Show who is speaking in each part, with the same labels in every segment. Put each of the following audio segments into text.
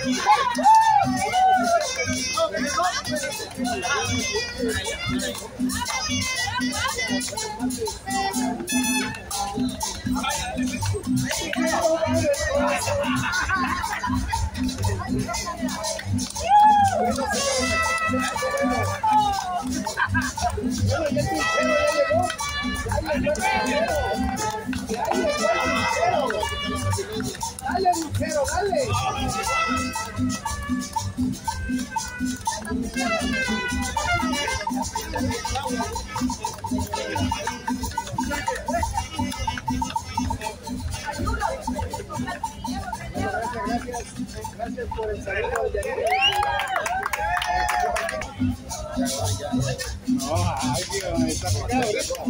Speaker 1: Dale, Lucero, dale. Gracias por el saludo. No, ay, tío, está picado.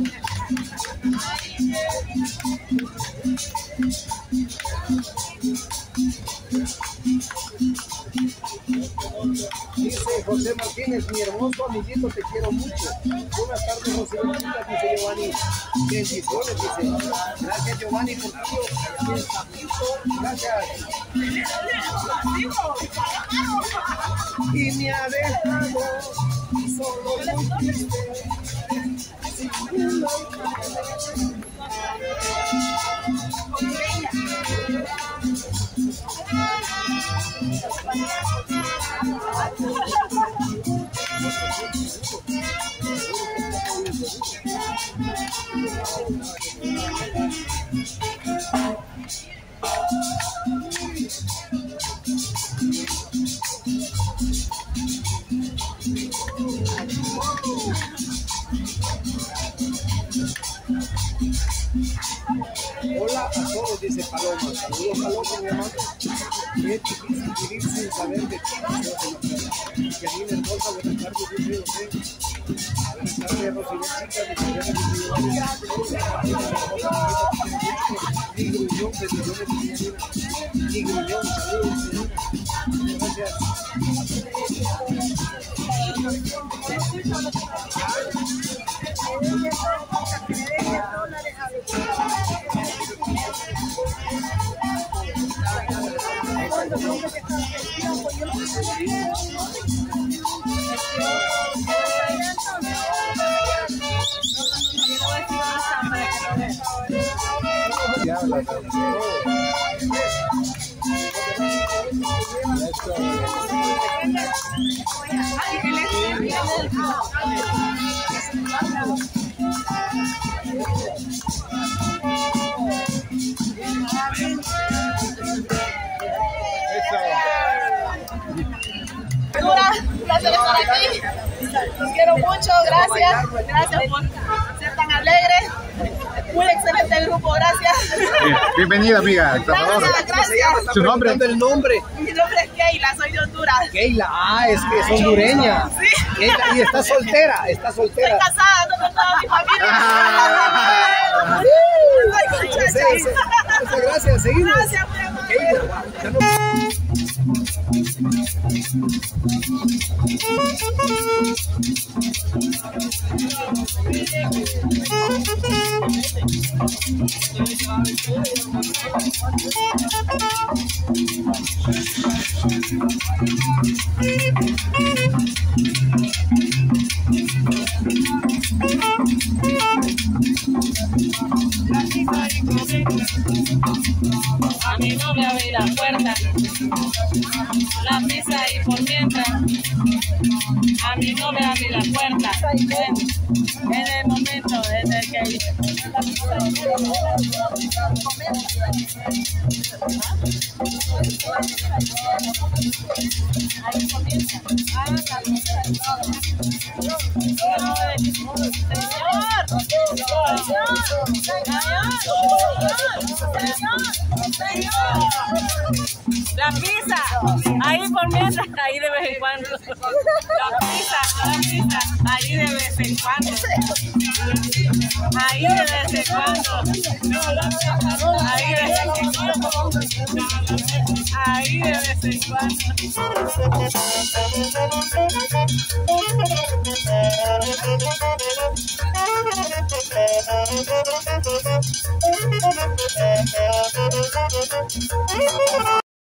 Speaker 1: Dice José Martínez, mi hermoso amiguito, te quiero mucho. Buenas tardes, José Martínez, dice Giovanni. Bendiciones, dice. Gracias, Giovanni, por tu gracias. Y me ha dejado solo muy triste. Hola a todos, dice Paloma. Saludos, Paloma, mi hermano. Es difícil vivir sin saber de ti. Que a mí me hermosa, buenas tardes, dice usted. Buenas tardes, Rosilita, mi gruñón, bendiciones, mi gruñón, saludos, gracias.
Speaker 2: Gracias por estar aquí. Los quiero mucho, gracias. Gracias por ser tan alegres. Muy excelente el grupo, gracias.
Speaker 3: Bienvenida, amiga.
Speaker 2: Gracias.
Speaker 1: ¿Su nombre? El nombre.
Speaker 2: Mi nombre es Keila, soy de Honduras.
Speaker 1: Keila, es que es hondureña.
Speaker 2: Sí.
Speaker 1: Keila, y está soltera,
Speaker 2: Estoy casada, no con toda mi familia.
Speaker 1: Muchas gracias, seguimos.
Speaker 2: Gracias, muy amable.
Speaker 4: A mi novia abrí la puerta, la pisa y por mientras. A mi novia abrí la puerta. En el momento desde que ahí comienza. La pizza, ahí por mientras, ahí de vez en cuando. La pizza, ahí de vez en cuando. Ahí de vez en cuando. Ahí de vez en cuando. Ahí de vez en cuando.